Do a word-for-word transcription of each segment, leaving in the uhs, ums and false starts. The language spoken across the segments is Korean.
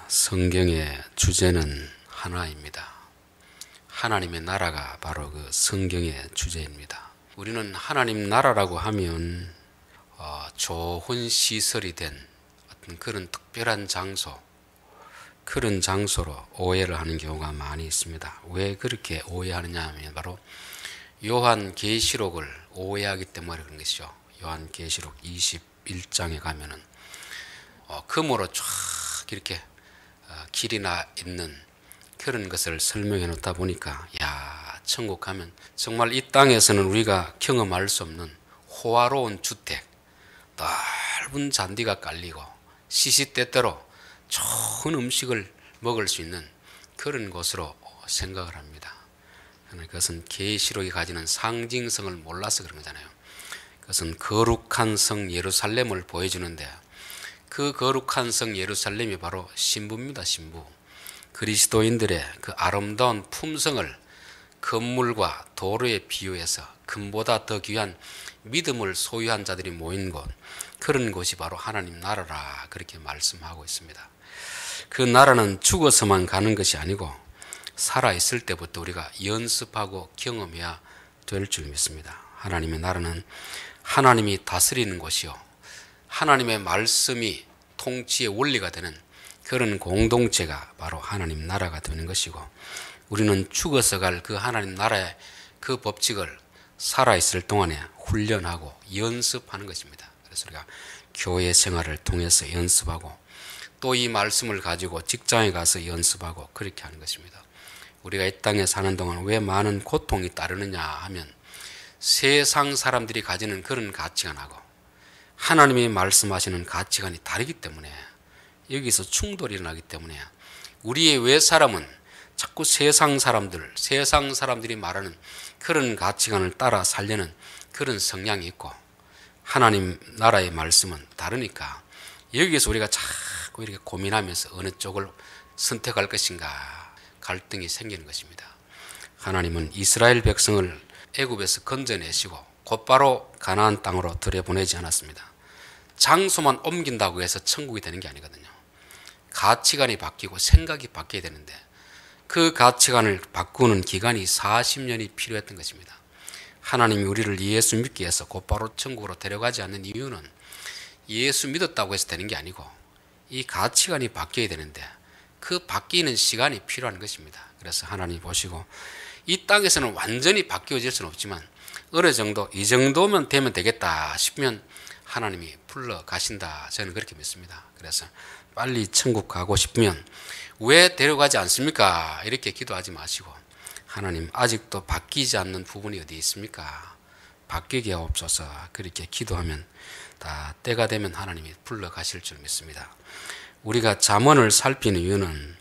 성경의 주제는 하나입니다. 하나님의 나라가 바로 그 성경의 주제입니다. 우리는 하나님 나라라고 하면 어, 좋은 시설이 된 어떤 그런 특별한 장소, 그런 장소로 오해를 하는 경우가 많이 있습니다. 왜 그렇게 오해하느냐 하면 바로 요한계시록을 오해하기 때문에 그런 것이죠. 요한계시록 이십일 장에 가면은 어, 금으로 쫙 이렇게 어, 길이나 있는 그런 것을 설명해 놓다 보니까 야, 천국 가면 정말 이 땅에서는 우리가 경험할 수 없는 호화로운 주택, 넓은 잔디가 깔리고 시시때때로 좋은 음식을 먹을 수 있는 그런 곳으로 생각을 합니다. 그것은 계시록이 가지는 상징성을 몰라서 그런 거잖아요. 그것은 거룩한 성 예루살렘을 보여주는데 그 거룩한 성 예루살렘이 바로 신부입니다. 신부. 그리스도인들의 그 아름다운 품성을 건물과 도로에 비유해서 금보다 더 귀한 믿음을 소유한 자들이 모인 곳, 그런 곳이 바로 하나님 나라라 그렇게 말씀하고 있습니다. 그 나라는 죽어서만 가는 것이 아니고 살아있을 때부터 우리가 연습하고 경험해야 될 줄 믿습니다. 하나님의 나라는 하나님이 다스리는 곳이요, 하나님의 말씀이 통치의 원리가 되는 그런 공동체가 바로 하나님 나라가 되는 것이고, 우리는 죽어서 갈 그 하나님 나라의 그 법칙을 살아있을 동안에 훈련하고 연습하는 것입니다. 그래서 우리가 교회 생활을 통해서 연습하고 또 이 말씀을 가지고 직장에 가서 연습하고 그렇게 하는 것입니다. 우리가 이 땅에 사는 동안 왜 많은 고통이 따르느냐 하면 세상 사람들이 가지는 그런 가치관하고 하나님이 말씀하시는 가치관이 다르기 때문에, 여기서 충돌이 일어나기 때문에 우리의 외 사람은 자꾸 세상 사람들, 세상 사람들이 말하는 그런 가치관을 따라 살려는 그런 성향이 있고, 하나님 나라의 말씀은 다르니까 여기에서 우리가 자꾸 이렇게 고민하면서 어느 쪽을 선택할 것인가 갈등이 생기는 것입니다. 하나님은 이스라엘 백성을 애굽에서 건져내시고 곧바로 가나안 땅으로 들여보내지 않았습니다. 장소만 옮긴다고 해서 천국이 되는 게 아니거든요. 가치관이 바뀌고 생각이 바뀌어야 되는데 그 가치관을 바꾸는 기간이 사십 년이 필요했던 것입니다. 하나님이 우리를 예수 믿게 해서 곧바로 천국으로 데려가지 않는 이유는 예수 믿었다고 해서 되는 게 아니고 이 가치관이 바뀌어야 되는데 그 바뀌는 시간이 필요한 것입니다. 그래서 하나님 보시고 이 땅에서는 완전히 바뀌어질 수는 없지만 어느 정도 이 정도면 되면 되겠다 싶으면 하나님이 불러 가신다, 저는 그렇게 믿습니다. 그래서 빨리 천국 가고 싶으면 왜 데려가지 않습니까? 이렇게 기도하지 마시고 하나님 아직도 바뀌지 않는 부분이 어디 있습니까? 바뀌게 하옵소서 그렇게 기도하면 다 때가 되면 하나님이 불러 가실 줄 믿습니다. 우리가 잠언을 살피는 이유는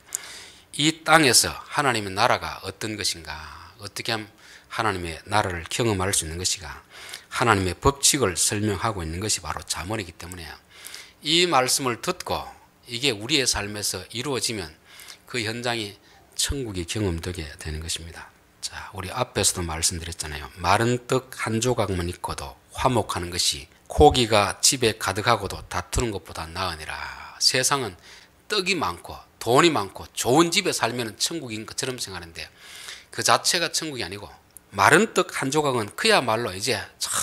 이 땅에서 하나님의 나라가 어떤 것인가, 어떻게 하면 하나님의 나라를 경험할 수 있는 것인가, 하나님의 법칙을 설명하고 있는 것이 바로 잠언이기 때문에 이 말씀을 듣고 이게 우리의 삶에서 이루어지면 그 현장이 천국이 경험되게 되는 것입니다. 자, 우리 앞에서도 말씀드렸잖아요. 마른 떡 한 조각만 있고도 화목하는 것이 고기가 집에 가득하고도 다투는 것보다 나으니라. 세상은 떡이 많고 돈이 많고 좋은 집에 살면 천국인 것처럼 생각하는데 그 자체가 천국이 아니고 마른 떡 한 조각은 그야말로 이제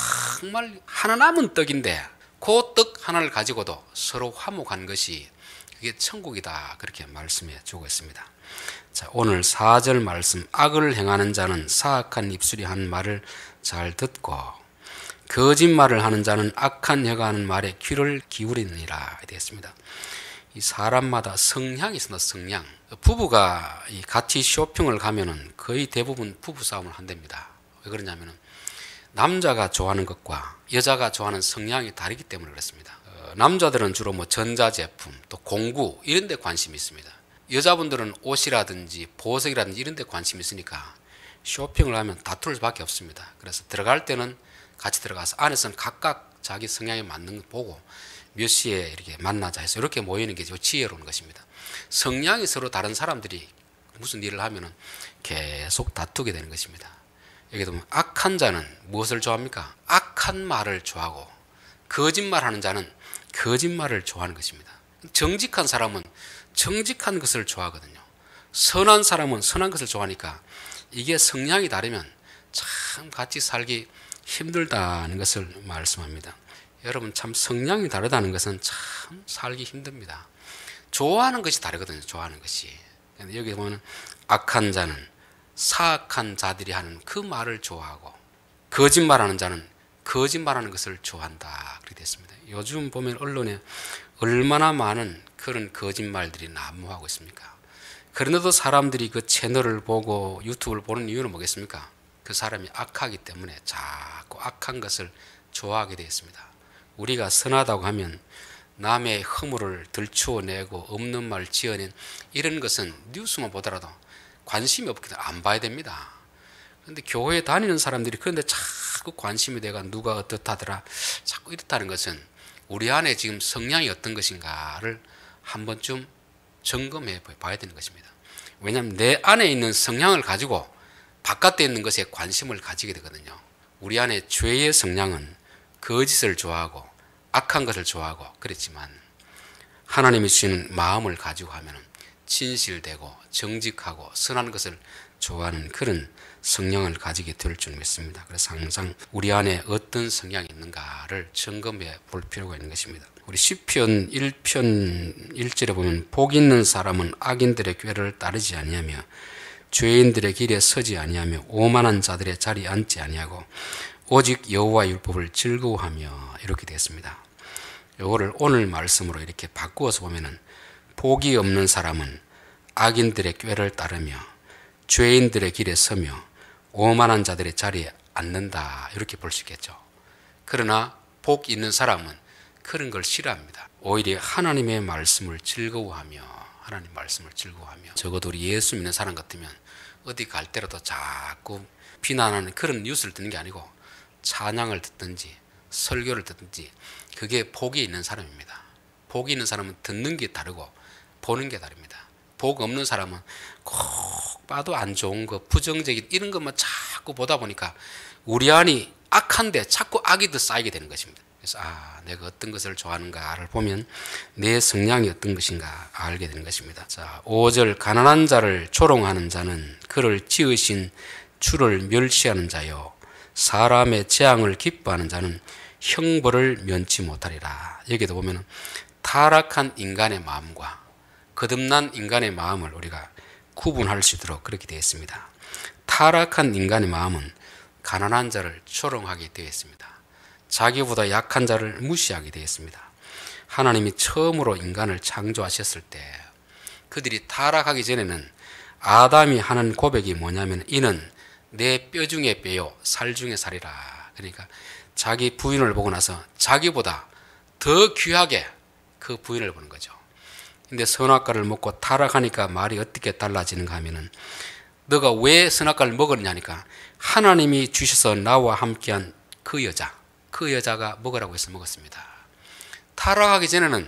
정말 하나 남은 떡인데 그 떡 하나를 가지고도 서로 화목한 것이 그게 천국이다 그렇게 말씀해 주고 있습니다. 자, 오늘 사 절 말씀, 악을 행하는 자는 사악한 입술이 한 말을 잘 듣고 거짓말을 하는 자는 악한 혀가 하는 말에 귀를 기울이느니라 되겠습니다. 이 사람마다 성향이 있습니다. 성향. 부부가 이 같이 쇼핑을 가면은 거의 대부분 부부 싸움을 한답니다. 왜 그러냐면은 남자가 좋아하는 것과 여자가 좋아하는 성향이 다르기 때문에 그렇습니다. 어, 남자들은 주로 뭐 전자제품, 또 공구 이런 데 관심이 있습니다. 여자분들은 옷이라든지 보석이라든지 이런 데 관심이 있으니까 쇼핑을 하면 다툴 수밖에 없습니다. 그래서 들어갈 때는 같이 들어가서 안에서는 각각 자기 성향에 맞는 거 보고 몇 시에 이렇게 만나자 해서 이렇게 모이는 게 지혜로운 것입니다. 성향이 서로 다른 사람들이 무슨 일을 하면은 계속 다투게 되는 것입니다. 여기 보면 악한 자는 무엇을 좋아합니까? 악한 말을 좋아하고 거짓말하는 자는 거짓말을 좋아하는 것입니다. 정직한 사람은 정직한 것을 좋아하거든요. 선한 사람은 선한 것을 좋아하니까 이게 성향이 다르면 참 같이 살기 힘들다는 것을 말씀합니다. 여러분, 참 성향이 다르다는 것은 참 살기 힘듭니다. 좋아하는 것이 다르거든요. 좋아하는 것이. 여기 보면 악한 자는 사악한 자들이 하는 그 말을 좋아하고 거짓말하는 자는 거짓말하는 것을 좋아한다. 그렇게 됐습니다. 요즘 보면 언론에 얼마나 많은 그런 거짓말들이 난무하고 있습니까? 그런데도 사람들이 그 채널을 보고 유튜브를 보는 이유는 뭐겠습니까? 그 사람이 악하기 때문에 자꾸 악한 것을 좋아하게 되어 있습니다. 우리가 선하다고 하면 남의 허물을 들추어내고 없는 말 지어낸 이런 것은 뉴스만 보더라도 관심이 없기 때문에 안 봐야 됩니다. 그런데 교회에 다니는 사람들이 그런데 자꾸 관심이 돼가 누가 어떻다더라 자꾸 이렇다는 것은 우리 안에 지금 성향이 어떤 것인가를 한 번쯤 점검해 봐야 되는 것입니다. 왜냐하면 내 안에 있는 성향을 가지고 바깥에 있는 것에 관심을 가지게 되거든요. 우리 안에 죄의 성향은 거짓을 좋아하고 악한 것을 좋아하고 그랬지만 하나님이 주시는 마음을 가지고 하면 진실되고 정직하고 선한 것을 좋아하는 그런 성향을 가지게 될 줄 믿습니다. 그래서 항상 우리 안에 어떤 성향이 있는가를 점검해 볼 필요가 있는 것입니다. 우리 시편 일 편 일 절에 보면 복 있는 사람은 악인들의 꾀를 따르지 아니하며 죄인들의 길에 서지 아니하며 오만한 자들의 자리에 앉지 아니하고 오직 여호와의 율법을 즐거워하며 이렇게 되었습니다. 이거를 오늘 말씀으로 이렇게 바꾸어서 보면은 복이 없는 사람은 악인들의 꾀를 따르며 죄인들의 길에 서며 오만한 자들의 자리에 앉는다 이렇게 볼 수 있겠죠. 그러나 복 있는 사람은 그런 걸 싫어합니다. 오히려 하나님의 말씀을 즐거워하며 하나님 말씀을 즐거워하며 적어도 우리 예수 믿는 사람 같으면 어디 갈 때라도 자꾸 비난하는 그런 뉴스를 듣는 게 아니고 찬양을 듣든지 설교를 듣든지 그게 복이 있는 사람입니다. 복이 있는 사람은 듣는 게 다르고 보는 게 다릅니다. 복 없는 사람은 꼭 봐도 안 좋은 거 부정적인 이런 것만 자꾸 보다 보니까 우리 안이 악한데 자꾸 악이 더 쌓이게 되는 것입니다. 그래서 아 내가 어떤 것을 좋아하는가를 보면 내 성향이 어떤 것인가 알게 되는 것입니다. 자, 오 절 가난한 자를 조롱하는 자는 그를 지으신 주를 멸시하는 자요 사람의 재앙을 기뻐하는 자는 형벌을 면치 못하리라. 여기도 보면 타락한 인간의 마음과 거듭난 인간의 마음을 우리가 구분할 수 있도록 그렇게 되어 있습니다. 타락한 인간의 마음은 가난한 자를 조롱하게 되어 있습니다. 자기보다 약한 자를 무시하게 되어 있습니다. 하나님이 처음으로 인간을 창조하셨을 때 그들이 타락하기 전에는 아담이 하는 고백이 뭐냐면 이는 내 뼈 중에 뼈요 살 중에 살이라. 그러니까 자기 부인을 보고 나서 자기보다 더 귀하게 그 부인을 보는 거죠. 근데 선악과를 먹고 타락하니까 말이 어떻게 달라지는가 하면은 너가 왜 선악과를 먹었냐니까 하나님이 주셔서 나와 함께한 그 여자 그 여자가 먹으라고 해서 먹었습니다. 타락하기 전에는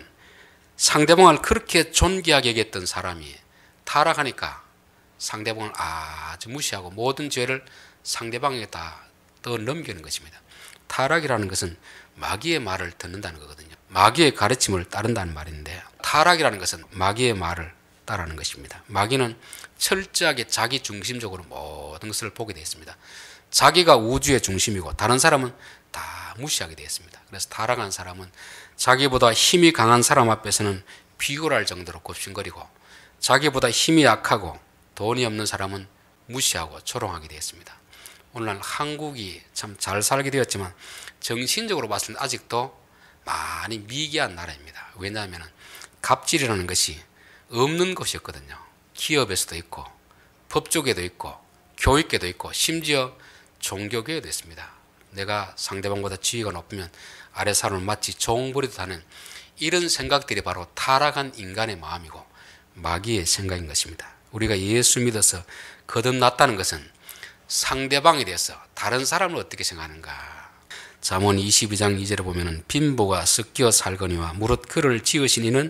상대방을 그렇게 존귀하게 여겼던 사람이 타락하니까 상대방을 아주 무시하고 모든 죄를 상대방에게 다 더 넘기는 것입니다. 타락이라는 것은 마귀의 말을 듣는다는 거거든요. 마귀의 가르침을 따른다는 말인데 타락이라는 것은 마귀의 말을 따르는 것입니다. 마귀는 철저하게 자기 중심적으로 모든 것을 보게 되어 있습니다. 자기가 우주의 중심이고 다른 사람은 다 무시하게 되어 있습니다. 그래서 타락한 사람은 자기보다 힘이 강한 사람 앞에서는 비굴할 정도로 굽신거리고 자기보다 힘이 약하고 돈이 없는 사람은 무시하고 조롱하게 되어 있습니다. 오늘날 한국이 참 잘 살게 되었지만 정신적으로 봤을 때 아직도 많이 미개한 나라입니다. 왜냐하면 갑질이라는 것이 없는 것이었거든요. 기업에서도 있고 법조계도 있고 교육계도 있고 심지어 종교계에도 있습니다. 내가 상대방보다 지위가 높으면 아래 사람을 마치 종부리듯 하는 이런 생각들이 바로 타락한 인간의 마음이고 마귀의 생각인 것입니다. 우리가 예수 믿어서 거듭났다는 것은 상대방에 대해서 다른 사람을 어떻게 생각하는가. 잠언 이십이 장 이 절에 보면 빈부가 섞여 살거니와 무릇 그를 지으신 이는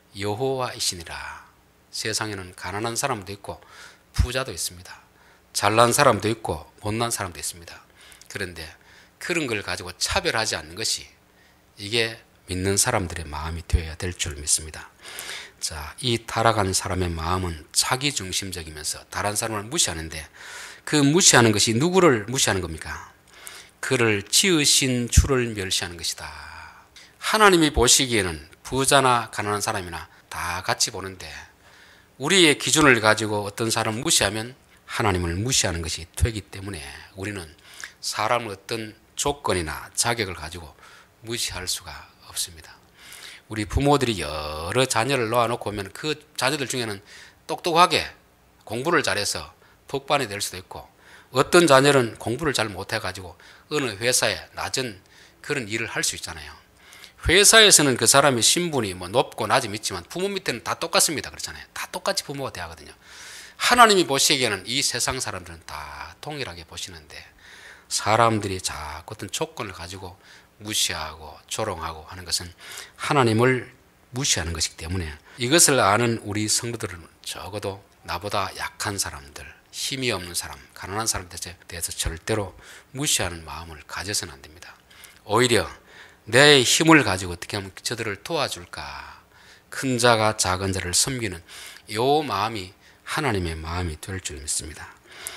여호와이시니라. 세상에는 가난한 사람도 있고 부자도 있습니다. 잘난 사람도 있고 못난 사람도 있습니다. 그런데 그런 걸 가지고 차별하지 않는 것이 이게 믿는 사람들의 마음이 되어야 될 줄 믿습니다. 자, 이 타락한 사람의 마음은 자기중심적이면서 다른 사람을 무시하는데, 그 무시하는 것이 누구를 무시하는 겁니까? 그를 지으신 주를 멸시하는 것이다. 하나님이 보시기에는 부자나 가난한 사람이나 다 같이 보는데, 우리의 기준을 가지고 어떤 사람을 무시하면 하나님을 무시하는 것이 되기 때문에 우리는 사람의 어떤 조건이나 자격을 가지고 무시할 수가 없습니다. 우리 부모들이 여러 자녀를 놓아놓고 오면 그 자녀들 중에는 똑똑하게 공부를 잘해서 법관이 될 수도 있고, 어떤 자녀는 공부를 잘 못해가지고 어느 회사에 낮은 그런 일을 할 수 있잖아요. 회사에서는 그 사람의 신분이 뭐 높고 낮이 있지만 부모 밑에는 다 똑같습니다. 그렇잖아요. 다 똑같이 부모가 돼야 하거든요. 하나님이 보시기에는 이 세상 사람들은 다 동일하게 보시는데, 사람들이 자꾸 어떤 조건을 가지고 무시하고 조롱하고 하는 것은 하나님을 무시하는 것이기 때문에, 이것을 아는 우리 성도들은 적어도 나보다 약한 사람들, 힘이 없는 사람, 가난한 사람들에 대해서 절대로 무시하는 마음을 가져서는 안 됩니다. 오히려 내 힘을 가지고 어떻게 하면 저들을 도와줄까, 큰 자가 작은 자를 섬기는 이 마음이 하나님의 마음이 될 줄 믿습니다.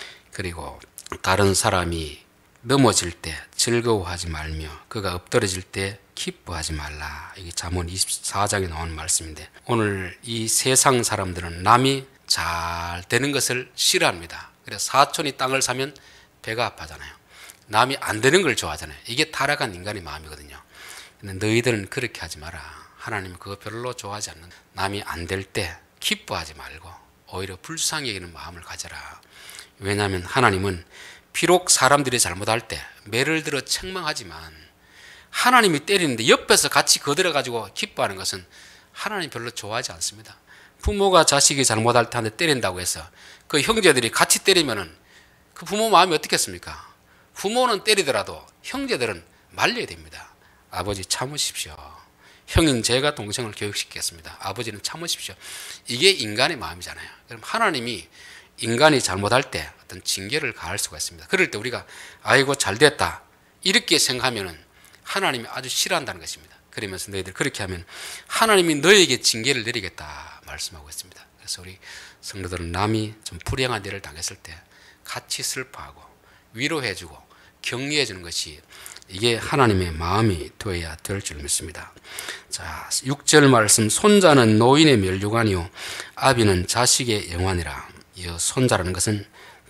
그리고 다른 사람이 넘어질 때 즐거워하지 말며 그가 엎드러질 때 기뻐하지 말라. 이게 잠언 이십사 장에 나오는 말씀인데, 오늘 이 세상 사람들은 남이 잘 되는 것을 싫어합니다. 그래서 사촌이 땅을 사면 배가 아파하잖아요. 남이 안 되는 걸 좋아하잖아요. 이게 타락한 인간의 마음이거든요. 근데 너희들은 그렇게 하지 마라. 하나님 그거 별로 좋아하지 않는, 남이 안 될 때 기뻐하지 말고 오히려 불쌍히 여기는 마음을 가져라. 왜냐하면 하나님은 비록 사람들이 잘못할 때 매를 들어 책망하지만, 하나님이 때리는데 옆에서 같이 거들어가지고 기뻐하는 것은 하나님 별로 좋아하지 않습니다. 부모가 자식이 잘못할 때 한테 때린다고 해서 그 형제들이 같이 때리면은 그 부모 마음이 어떻겠습니까? 부모는 때리더라도 형제들은 말려야 됩니다. 아버지 참으십시오. 형인 제가 동생을 교육시키겠습니다. 아버지는 참으십시오. 이게 인간의 마음이잖아요. 그럼 하나님이 인간이 잘못할 때 어떤 징계를 가할 수가 있습니다. 그럴 때 우리가 아이고 잘됐다 이렇게 생각하면은 하나님이 아주 싫어한다는 것입니다. 그러면서 너희들 그렇게 하면 하나님이 너에게 징계를 내리겠다 말씀하고 있습니다. 그래서 우리 성도들은 남이 좀 불행한 일을 당했을 때 같이 슬퍼하고 위로해주고 격려해주는 것이, 이게 하나님의 마음이 되어야 될 줄 믿습니다. 자, 육 절 말씀, 손자는 노인의 면류관이요 아비는 자식의 영환이라. 이 손자라는 것은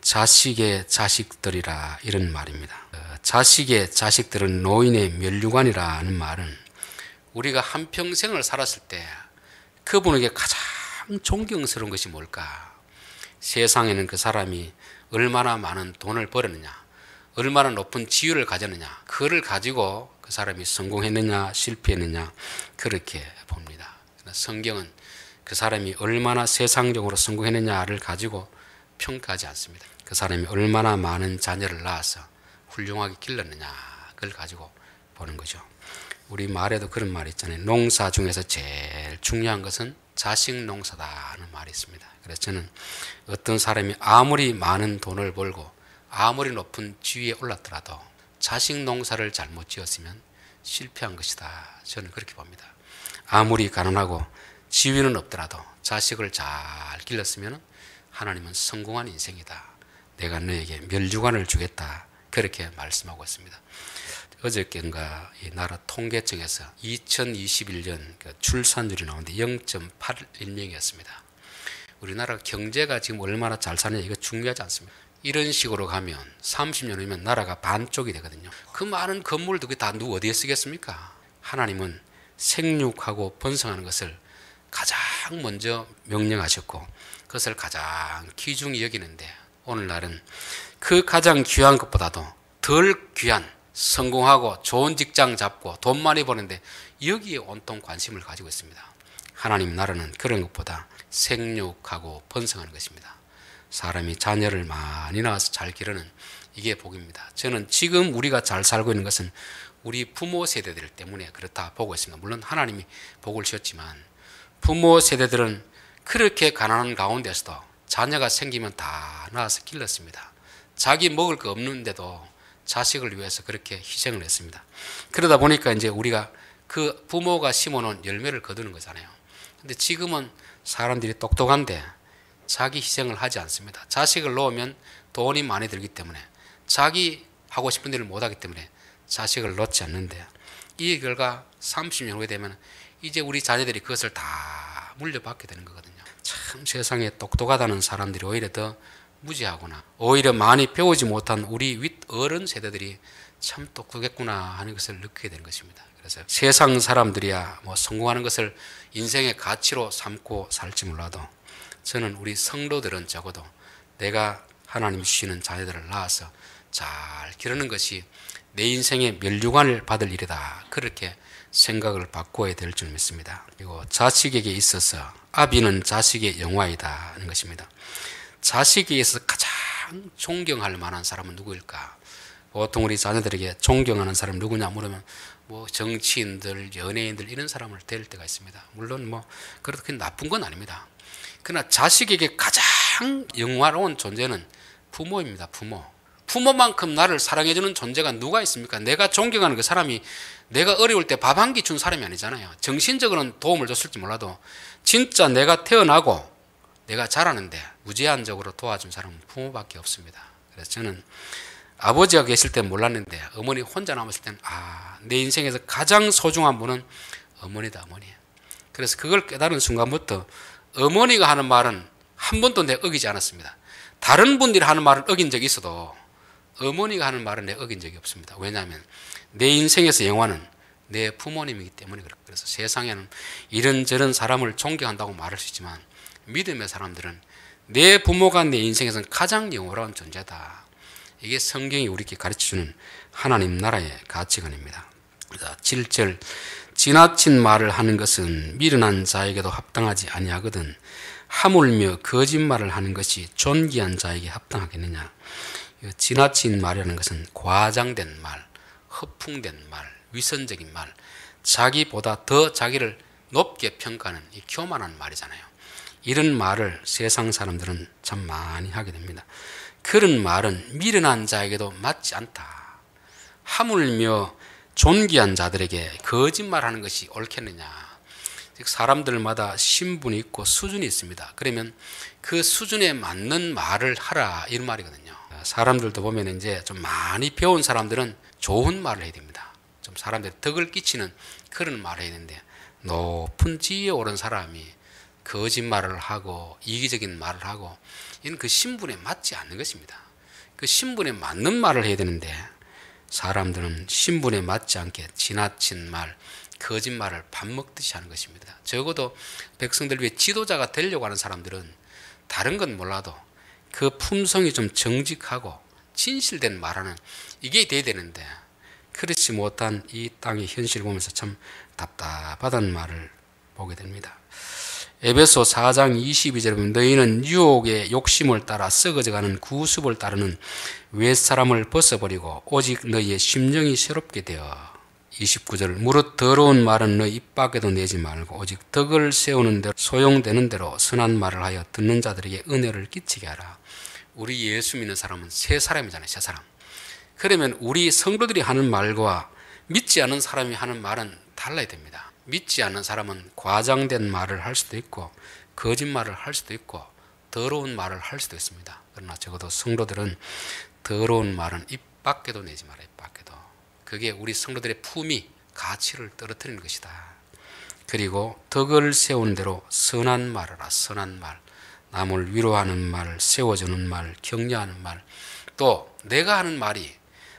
자식의 자식들이라 이런 말입니다. 자식의 자식들은 노인의 면류관이라는 말은 우리가 한평생을 살았을 때 그분에게 가장 존경스러운 것이 뭘까? 세상에는 그 사람이 얼마나 많은 돈을 벌었느냐, 얼마나 높은 지위를 가졌느냐, 그를 가지고 그 사람이 성공했느냐 실패했느냐 그렇게 봅니다. 성경은 그 사람이 얼마나 세상적으로 성공했느냐를 가지고 평가하지 않습니다. 그 사람이 얼마나 많은 자녀를 낳아서 훌륭하게 길렀느냐 그걸 가지고 보는 거죠. 우리 말에도 그런 말이 있잖아요. 농사 중에서 제일 중요한 것은 자식 농사다 하는 말이 있습니다. 그래서 저는 어떤 사람이 아무리 많은 돈을 벌고 아무리 높은 지위에 올랐더라도 자식 농사를 잘못 지었으면 실패한 것이다. 저는 그렇게 봅니다. 아무리 가난하고 지위는 없더라도 자식을 잘 길렀으면 하나님은 성공한 인생이다. 내가 너에게 멸류관을 주겠다. 그렇게 말씀하고 있습니다. 어저께인가 이 나라 통계청에서 이천이십일 년 출산율이 나오는데 영 점 팔일 명이었습니다. 우리나라 경제가 지금 얼마나 잘 사느냐 이거 중요하지 않습니다. 이런 식으로 가면 삼십 년 후면 나라가 반쪽이 되거든요. 그 많은 건물도 다 누구 어디에 쓰겠습니까? 하나님은 생육하고 번성하는 것을 가장 먼저 명령하셨고 그것을 가장 귀중히 여기는데, 오늘날은 그 가장 귀한 것보다도 덜 귀한 성공하고 좋은 직장 잡고 돈 많이 버는데 여기에 온통 관심을 가지고 있습니다. 하나님 나라는 그런 것보다 생육하고 번성하는 것입니다. 사람이 자녀를 많이 낳아서 잘 기르는 이게 복입니다. 저는 지금 우리가 잘 살고 있는 것은 우리 부모 세대들 때문에 그렇다 보고 있습니다. 물론 하나님이 복을 주셨지만 부모 세대들은 그렇게 가난한 가운데서도 자녀가 생기면 다 낳아서 길렀습니다. 자기 먹을 거 없는데도 자식을 위해서 그렇게 희생을 했습니다. 그러다 보니까 이제 우리가 그 부모가 심어놓은 열매를 거두는 거잖아요. 근데 지금은 사람들이 똑똑한데 자기 희생을 하지 않습니다. 자식을 놓으면 돈이 많이 들기 때문에, 자기 하고 싶은 일을 못하기 때문에 자식을 놓지 않는데, 이 결과 삼십 년 후에 되면 이제 우리 자녀들이 그것을 다 물려받게 되는 거거든요. 참 세상에 똑똑하다는 사람들이 오히려 더 무지하구나, 오히려 많이 배우지 못한 우리 윗 어른 세대들이 참 똑똑했구나 하는 것을 느끼게 되는 것입니다. 그래서 세상 사람들이야 뭐 성공하는 것을 인생의 가치로 삼고 살지 몰라도, 저는 우리 성도들은 적어도 내가 하나님 주시는 자녀들을 낳아서 잘 기르는 것이 내 인생의 면류관을 받을 일이다, 그렇게 생각을 바꿔야 될 줄 믿습니다. 그리고 자식에게 있어서 아비는 자식의 영화이다 하는 것입니다. 자식에 있어서 가장 존경할 만한 사람은 누구일까? 보통 우리 자녀들에게 존경하는 사람 누구냐 물으면 뭐 정치인들, 연예인들 이런 사람을 댈 때가 있습니다. 물론 뭐 그렇게 나쁜 건 아닙니다. 그러나 자식에게 가장 영화로운 존재는 부모입니다. 부모. 부모만큼 나를 사랑해주는 존재가 누가 있습니까? 내가 존경하는 그 사람이 내가 어려울 때 밥 한 끼 준 사람이 아니잖아요. 정신적으로는 도움을 줬을지 몰라도 진짜 내가 태어나고 내가 자라는데 무제한적으로 도와준 사람은 부모밖에 없습니다. 그래서 저는 아버지가 계실 땐 몰랐는데 어머니 혼자 남았을 때는 아, 내 인생에서 가장 소중한 분은 어머니다, 어머니. 그래서 그걸 깨달은 순간부터 어머니가 하는 말은 한 번도 내가 어기지 않았습니다. 다른 분들이 하는 말을 어긴 적이 있어도 어머니가 하는 말은 내가 어긴 적이 없습니다. 왜냐하면 내 인생에서 영화는 내 부모님이기 때문에 그렇고, 그래서 세상에는 이런저런 사람을 존경한다고 말할 수 있지만 믿음의 사람들은 내 부모가 내 인생에서는 가장 영원한 존재다. 이게 성경이 우리에게 가르쳐주는 하나님 나라의 가치관입니다. 칠 절, 지나친 말을 하는 것은 미련한 자에게도 합당하지 아니하거든 하물며 거짓말을 하는 것이 존귀한 자에게 합당하겠느냐. 지나친 말이라는 것은 과장된 말, 허풍된 말, 위선적인 말, 자기보다 더 자기를 높게 평가하는 이 교만한 말이잖아요. 이런 말을 세상 사람들은 참 많이 하게 됩니다. 그런 말은 미련한 자에게도 맞지 않다. 하물며 존귀한 자들에게 거짓말하는 것이 옳겠느냐. 사람들마다 신분이 있고 수준이 있습니다. 그러면 그 수준에 맞는 말을 하라, 이런 말이거든요. 사람들도 보면 이제 좀 많이 배운 사람들은 좋은 말을 해야 됩니다. 좀 사람들이 덕을 끼치는 그런 말을 해야 되는데, 높은 지위에 오른 사람이 거짓말을 하고 이기적인 말을 하고 이는 그 신분에 맞지 않는 것입니다. 그 신분에 맞는 말을 해야 되는데 사람들은 신분에 맞지 않게 지나친 말, 거짓말을 밥 먹듯이 하는 것입니다. 적어도 백성들 위해 지도자가 되려고 하는 사람들은 다른 건 몰라도 그 품성이 좀 정직하고 진실된 말하는 이게 돼야 되는데, 그렇지 못한 이 땅의 현실을 보면서 참 답답하다는 말을 보게 됩니다. 에베소 사 장 이십이 절에 보면 너희는 유혹의 욕심을 따라 썩어져가는 구습을 따르는 윗사람을 벗어버리고 오직 너희의 심령이 새롭게 되어, 이십구 절 무릇 더러운 말은 너희 입 밖에도 내지 말고 오직 덕을 세우는 대로 소용되는 대로 선한 말을 하여 듣는 자들에게 은혜를 끼치게 하라. 우리 예수 믿는 사람은 새 사람이잖아요. 새 사람. 그러면 우리 성도들이 하는 말과 믿지 않는 사람이 하는 말은 달라야 됩니다. 믿지 않는 사람은 과장된 말을 할 수도 있고 거짓말을 할 수도 있고 더러운 말을 할 수도 있습니다. 그러나 적어도 성도들은 더러운 말은 입 밖에도 내지 마라. 입 밖에도. 그게 우리 성도들의 품위, 가치를 떨어뜨리는 것이다. 그리고 덕을 세우는 대로 선한 말을 하라. 선한 말. 남을 위로하는 말, 세워주는 말, 격려하는 말. 또 내가 하는 말이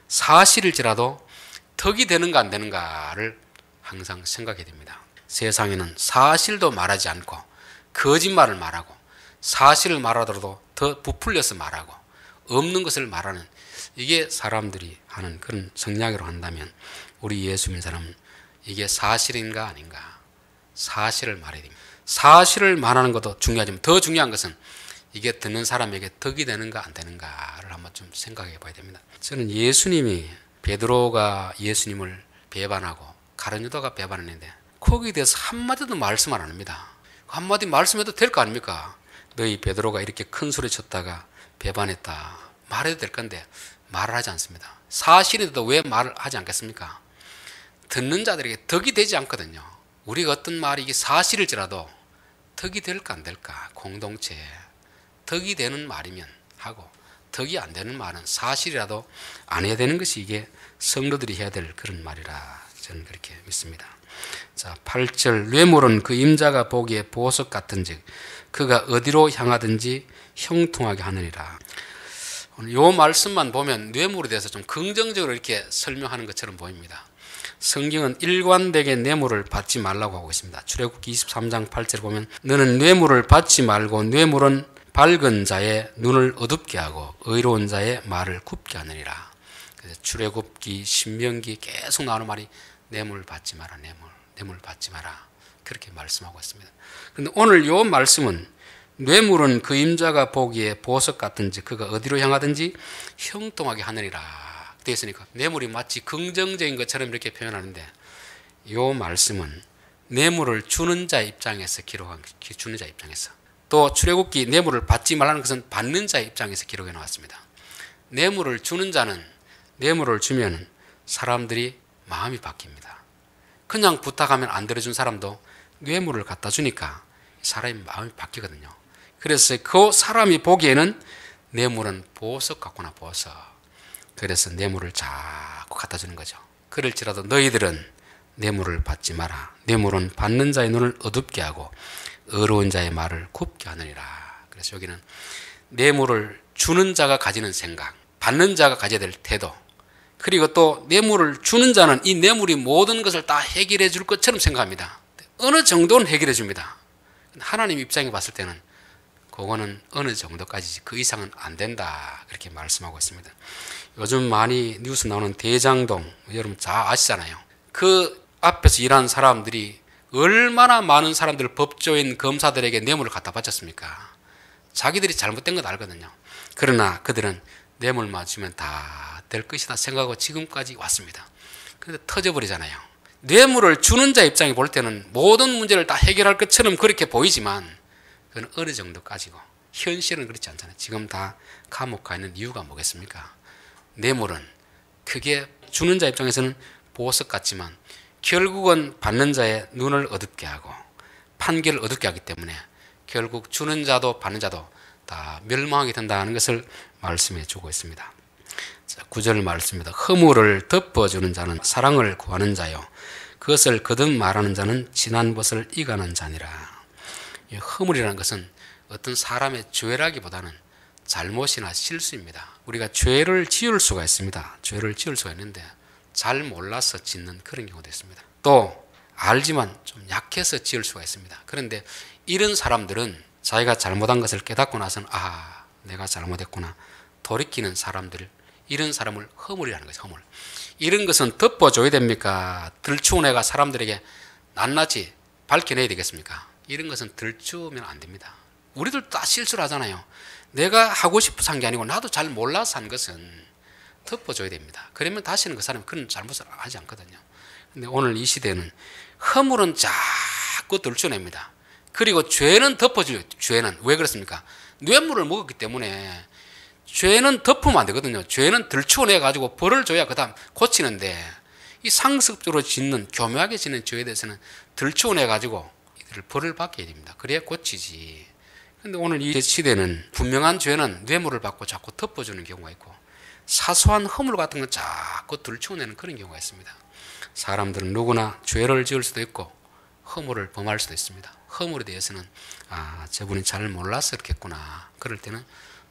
사실일지라도 덕이 되는가 안 되는가를 항상 생각해야 됩니다. 세상에는 사실도 말하지 않고 거짓말을 말하고 사실을 말하더라도 더 부풀려서 말하고 없는 것을 말하는, 이게 사람들이 하는 그런 성향으로 한다면 우리 예수 믿는 사람은 이게 사실인가 아닌가, 사실을 말해야 됩니다. 사실을 말하는 것도 중요하지만 더 중요한 것은 이게 듣는 사람에게 덕이 되는가 안 되는가를 한번 좀 생각해 봐야 됩니다. 저는 예수님이, 베드로가 예수님을 배반하고 가룟 유다가 배반했는데 거기에 대해서 한마디도 말씀 안 합니다. 한마디 말씀해도 될 거 아닙니까? 너희 베드로가 이렇게 큰 소리 쳤다가 배반했다 말해도 될 건데 말을 하지 않습니다. 사실인데도 왜 말을 하지 않겠습니까? 듣는 자들에게 덕이 되지 않거든요. 우리가 어떤 말이 이게 사실일지라도 덕이 될까 안 될까, 공동체에 덕이 되는 말이면 하고 덕이 안 되는 말은 사실이라도 안 해야 되는 것이 이게 성도들이 해야 될 그런 말이라 저는 그렇게 믿습니다. 자, 팔 절 뇌물은 그 임자가 보기에 보석 같은즉 그가 어디로 향하든지 형통하게 하느니라. 이 말씀만 보면 뇌물에 대해서 좀 긍정적으로 이렇게 설명하는 것처럼 보입니다. 성경은 일관되게 뇌물을 받지 말라고 하고 있습니다. 출애굽기 이십삼 장 팔 절에 보면 너는 뇌물을 받지 말고 뇌물은 밝은 자의 눈을 어둡게 하고 의로운 자의 말을 굽게 하느니라. 그래서 출애굽기, 신명기 계속 나오는 말이 뇌물 받지 마라, 뇌물, 뇌물 받지 마라, 그렇게 말씀하고 있습니다. 그런데 오늘 이 말씀은 뇌물은 그 임자가 보기에 보석 같은지 그가 어디로 향하든지 형통하게 하느니라 되어 있으니까 뇌물이 마치 긍정적인 것처럼 이렇게 표현하는데 이 말씀은 뇌물을 주는 자 입장에서 기록한, 주는 자 입장에서, 또 출애굽기 뇌물을 받지 말라는 것은 받는 자의 입장에서 기록해 나왔습니다. 뇌물을 주는 자는 뇌물을 주면 사람들이 마음이 바뀝니다. 그냥 부탁하면 안 들어준 사람도 뇌물을 갖다 주니까 사람의 마음이 바뀌거든요. 그래서 그 사람이 보기에는 뇌물은 보석 같구나, 보석. 그래서 뇌물을 자꾸 갖다 주는 거죠. 그럴지라도 너희들은 뇌물을 받지 마라. 뇌물은 받는 자의 눈을 어둡게 하고 의로운 자의 말을 굽게 하느니라. 그래서 여기는 뇌물을 주는 자가 가지는 생각, 받는 자가 가져야 될 태도, 그리고 또 뇌물을 주는 자는 이 뇌물이 모든 것을 다 해결해 줄 것처럼 생각합니다. 어느 정도는 해결해 줍니다. 하나님 입장에 봤을 때는 그거는 어느 정도까지지 그 이상은 안 된다, 그렇게 말씀하고 있습니다. 요즘 많이 뉴스 나오는 대장동, 여러분 잘 아시잖아요. 그 앞에서 일하는 사람들이 얼마나 많은 사람들, 법조인, 검사들에게 뇌물을 갖다 바쳤습니까? 자기들이 잘못된 건 알거든요. 그러나 그들은 뇌물만 주면 다 될 것이다 생각하고 지금까지 왔습니다. 그런데 터져버리잖아요. 뇌물을 주는 자 입장에 볼 때는 모든 문제를 다 해결할 것처럼 그렇게 보이지만 그건 어느 정도까지고 현실은 그렇지 않잖아요. 지금 다 감옥 가 있는 이유가 뭐겠습니까? 뇌물은 크게 주는 자 입장에서는 보석 같지만 결국은 받는 자의 눈을 어둡게 하고 판결을 어둡게 하기 때문에 결국 주는 자도 받는 자도 다 멸망하게 된다는 것을 말씀해 주고 있습니다. 자, 구 절 말씀입니다. 허물을 덮어주는 자는 사랑을 구하는 자요 그것을 거듭 말하는 자는 지난 것을 이가는 자니라. 이 허물이라는 것은 어떤 사람의 죄라기보다는 잘못이나 실수입니다. 우리가 죄를 지을 수가 있습니다. 죄를 지을 수가 있는데 잘 몰라서 짓는 그런 경우도 있습니다. 또 알지만 좀 약해서 지을 수가 있습니다. 그런데 이런 사람들은 자기가 잘못한 것을 깨닫고 나서는 아, 내가 잘못했구나 돌이키는 사람들, 이런 사람을 허물이라는 거죠. 허물. 이런 것은 덮어줘야 됩니까? 들추운 애가 사람들에게 낱낱이 밝혀내야 되겠습니까? 이런 것은 들추면 안 됩니다. 우리도 다 실수를 하잖아요. 내가 하고 싶어서 한 게 아니고 나도 잘 몰라서 한 것은 덮어줘야 됩니다. 그러면 다시는 그 사람이 그런 잘못을 하지 않거든요. 근데 오늘 이 시대는 허물은 자꾸 들추어냅니다. 그리고 죄는 덮어줘요. 죄는. 왜 그렇습니까? 뇌물을 먹었기 때문에 죄는 덮으면 안 되거든요. 죄는 들추어내가지고 벌을 줘야 그 다음 고치는데 이 상습적으로 짓는, 교묘하게 짓는 죄에 대해서는 들추어내가지고 이들을 벌을 받게 됩니다. 그래야 고치지. 근데 오늘 이 시대는 분명한 죄는 뇌물을 받고 자꾸 덮어주는 경우가 있고 사소한 허물 같은 건 자꾸 들추어내는 그런 경우가 있습니다. 사람들은 누구나 죄를 지을 수도 있고 허물을 범할 수도 있습니다. 허물에 대해서는 아, 저분이 잘 몰라서 그렇겠구나. 그럴 때는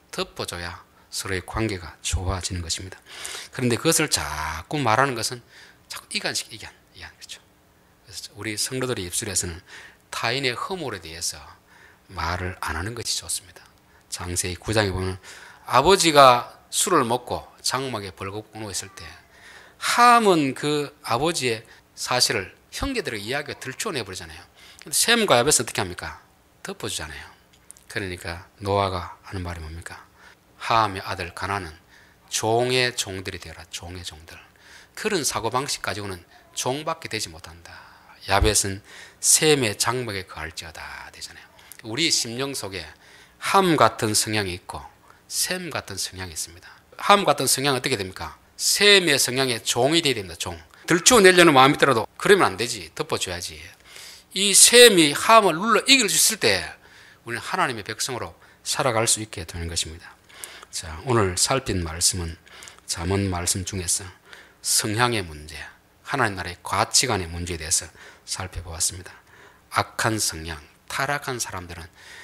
덮어줘야 서로의 관계가 좋아지는 것입니다. 그런데 그것을 자꾸 말하는 것은 자꾸 이간식, 이간, 이간. 그렇죠. 그래서 우리 성도들의 입술에서는 타인의 허물에 대해서 말을 안 하는 것이 좋습니다. 장세기 구 장에 보면 아버지가 술을 먹고 장막에 벌거벗고 누워있을 때 함은 그 아버지의 사실을 형제들에게 이야기가 들추어내버리잖아요. 근데 셈과 야벳은 어떻게 합니까? 덮어주잖아요. 그러니까 노아가 하는 말이 뭡니까? 함의 아들 가나안은 종의 종들이 되어라. 종의 종들. 그런 사고방식 가지고는 종밖에 되지 못한다. 야벳은 셈의 장막에 거할지어다 되잖아요. 우리 심령 속에 함 같은 성향이 있고 셈 같은 성향이 있습니다. 함 같은 성향은 어떻게 됩니까? 셈의 성향의 종이 되어야 됩니다. 종. 들추어내려는 마음이 있더라도 그러면 안 되지. 덮어줘야지. 이 셈이 함을 눌러 이길 수 있을 때 우리는 하나님의 백성으로 살아갈 수 있게 되는 것입니다. 자, 오늘 살핀 말씀은 잠언 말씀 중에서 성향의 문제, 하나님 나라의 가치관의 문제에 대해서 살펴보았습니다. 악한 성향, 타락한 사람들은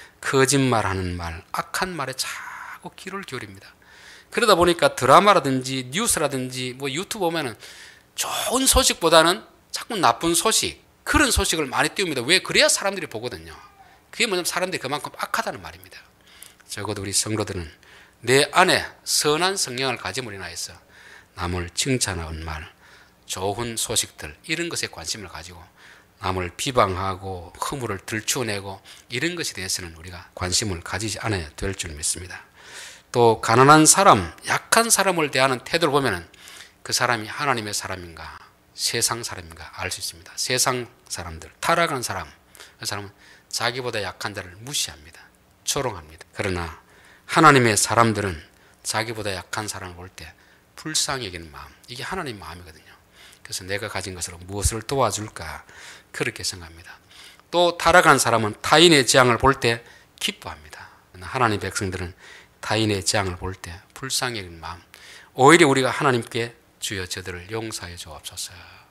거짓말하는 말, 악한 말에 자꾸 귀를 기울입니다. 그러다 보니까 드라마라든지 뉴스라든지 뭐 유튜브 보면은 좋은 소식보다는 자꾸 나쁜 소식, 그런 소식을 많이 띄웁니다. 왜? 그래야 사람들이 보거든요. 그게 뭐냐면 사람들이 그만큼 악하다는 말입니다. 적어도 우리 성도들은 내 안에 선한 성향을 가짐으로 인하여서 남을 칭찬하는 말, 좋은 소식들 이런 것에 관심을 가지고 남을 비방하고 허물을 들추어내고 이런 것에 대해서는 우리가 관심을 가지지 않아야 될 줄 믿습니다. 또 가난한 사람, 약한 사람을 대하는 태도를 보면 그 사람이 하나님의 사람인가 세상 사람인가 알 수 있습니다. 세상 사람들, 타락한 사람, 그 사람은 자기보다 약한 자를 무시합니다. 조롱합니다. 그러나 하나님의 사람들은 자기보다 약한 사람을 볼 때 불쌍히 여기는 마음, 이게 하나님 마음이거든요. 그래서 내가 가진 것으로 무엇을 도와줄까 그렇게 생각합니다. 또 타락한 사람은 타인의 재앙을 볼 때 기뻐합니다. 하나님 백성들은 타인의 재앙을 볼 때 불쌍히 여기는 마음, 오히려 우리가 하나님께 주여 저들을 용서해 주옵소서.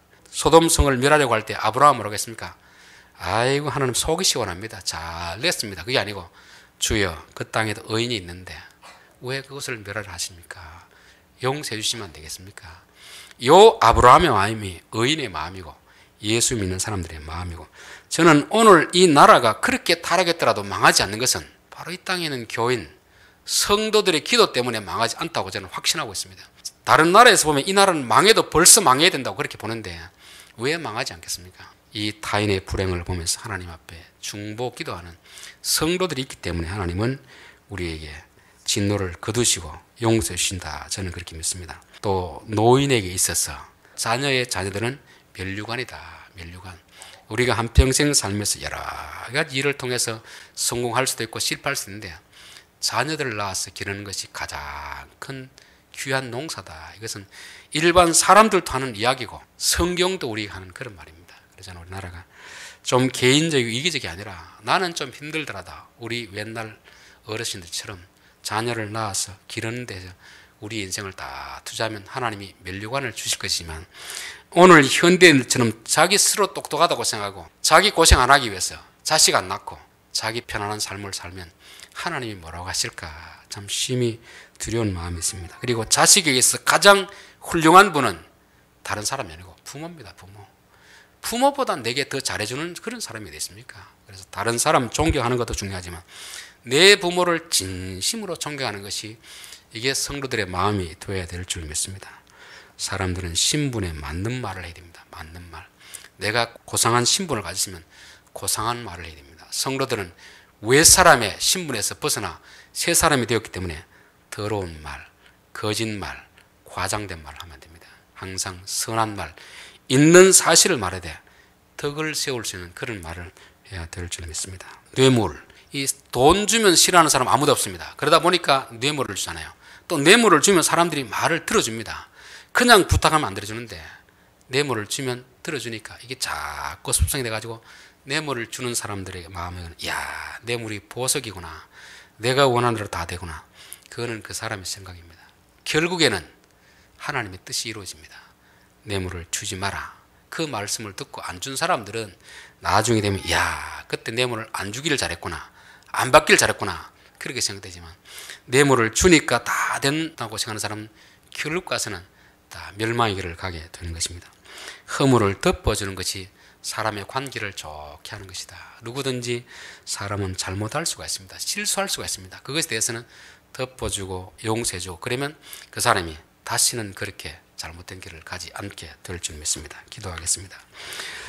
소돔성을 멸하려고 할 때 아브라함 뭐라고 했습니까? 아이고 하나님 속이 시원합니다. 잘 냈습니다. 그게 아니고 주여 그 땅에도 의인이 있는데 왜 그것을 멸하려 하십니까? 용서해 주시면 안 되겠습니까? 요 아브라함의 마음이 의인의 마음이고 예수 믿는 사람들의 마음이고, 저는 오늘 이 나라가 그렇게 타락했더라도 망하지 않는 것은 바로 이 땅에 있는 교인 성도들의 기도 때문에 망하지 않다고 저는 확신하고 있습니다. 다른 나라에서 보면 이 나라는 망해도 벌써 망해야 된다고 그렇게 보는데 왜 망하지 않겠습니까? 이 타인의 불행을 보면서 하나님 앞에 중보 기도하는 성도들이 있기 때문에 하나님은 우리에게 진노를 거두시고 용서해 주신다, 저는 그렇게 믿습니다. 또 노인에게 있어서 자녀의 자녀들은 멸류관이다. 멸류관. 우리가 한평생 살면서 여러 가지 일을 통해서 성공할 수도 있고 실패할 수 있는데 자녀들을 낳아서 기르는 것이 가장 큰 귀한 농사다. 이것은 일반 사람들도 하는 이야기고 성경도 우리가 하는 그런 말입니다. 그래서 우리나라가 좀 개인적이고 이기적이 아니라 나는 좀 힘들더라도 우리 옛날 어르신들처럼 자녀를 낳아서 기르는 데서 우리 인생을 다 투자하면 하나님이 멸류관을 주실 것이지만, 오늘 현대인들처럼 자기 스스로 똑똑하다고 생각하고 자기 고생 안 하기 위해서 자식 안 낳고 자기 편안한 삶을 살면 하나님이 뭐라고 하실까 참 심히 두려운 마음이 있습니다. 그리고 자식에게서 가장 훌륭한 분은 다른 사람이 아니고 부모입니다. 부모. 부모보다 내게 더 잘해주는 그런 사람이 됐습니까? 그래서 다른 사람 존경하는 것도 중요하지만 내 부모를 진심으로 존경하는 것이, 이게 성도들의 마음이 되어야 될 줄 믿습니다. 사람들은 신분에 맞는 말을 해야 됩니다. 맞는 말. 내가 고상한 신분을 가졌으면 고상한 말을 해야 됩니다. 성도들은 외사람의 신분에서 벗어나 새 사람이 되었기 때문에 더러운 말, 거짓말, 과장된 말을 하면 안 됩니다. 항상 선한 말, 있는 사실을 말해야 돼. 덕을 세울 수 있는 그런 말을 해야 될 줄 믿습니다. 뇌물, 이 돈 주면 싫어하는 사람 아무도 없습니다. 그러다 보니까 뇌물을 주잖아요. 또 뇌물을 주면 사람들이 말을 들어줍니다. 그냥 부탁하면 안 들어주는데 뇌물을 주면 들어주니까 이게 자꾸 습성이 돼가지고 뇌물을 주는 사람들의 마음에는 야, 뇌물이 보석이구나, 내가 원하는 대로 다 되구나. 그거는 그 사람의 생각입니다. 결국에는 하나님의 뜻이 이루어집니다. 뇌물을 주지 마라. 그 말씀을 듣고 안 준 사람들은 나중에 되면 야, 그때 뇌물을 안 주기를 잘했구나, 안 받기를 잘했구나, 그렇게 생각되지만 뇌물을 주니까 다 된다고 생각하는 사람은 결국 가서는 다 멸망의 길을 가게 되는 것입니다. 허물을 덮어주는 것이 사람의 관계를 좋게 하는 것이다. 누구든지 사람은 잘못할 수가 있습니다. 실수할 수가 있습니다. 그것에 대해서는 덮어주고 용서해주고, 그러면 그 사람이 다시는 그렇게 잘못된 길을 가지 않게 될 줄 믿습니다. 기도하겠습니다.